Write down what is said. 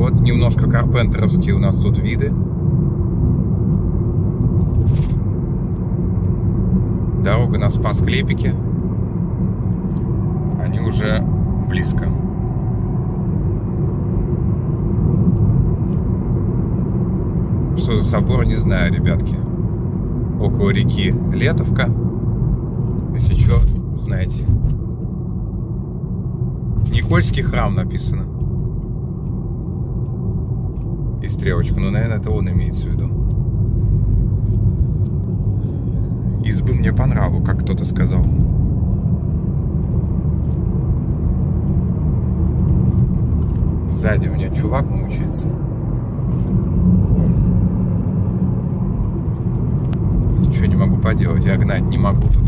Вот немножко карпентеровские у нас тут виды. Дорога на Спас-Клепики. Они уже близко. Что за собор, не знаю, ребятки. Около реки Летовка. Если что, узнаете. Никольский храм написано. И стрелочка. Ну, наверное, это он имеется в виду. Избы мне по нраву, как кто-то сказал. Сзади у меня чувак мучается. Ничего не могу поделать, я гнать не могу тут.